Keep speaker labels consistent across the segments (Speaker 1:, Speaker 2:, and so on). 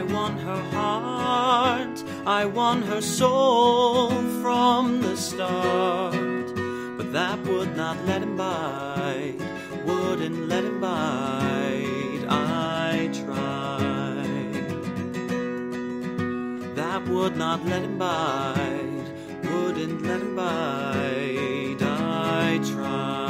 Speaker 1: I won her heart, I won her soul from the start. But that would not let him bite, wouldn't let him bite. I tried. That would not let him bite, wouldn't let him bite. I tried.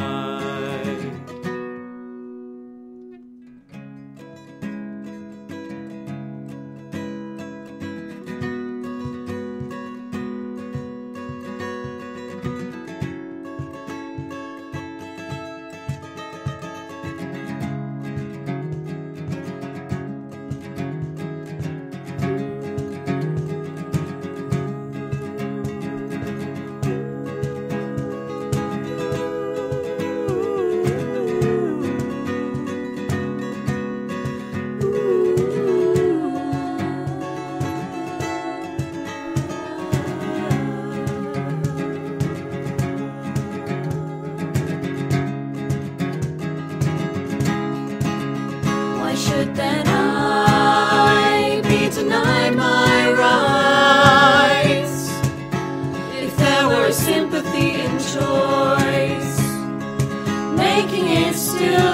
Speaker 2: Why should then I be denied my rights? If there were sympathy in choice, making it still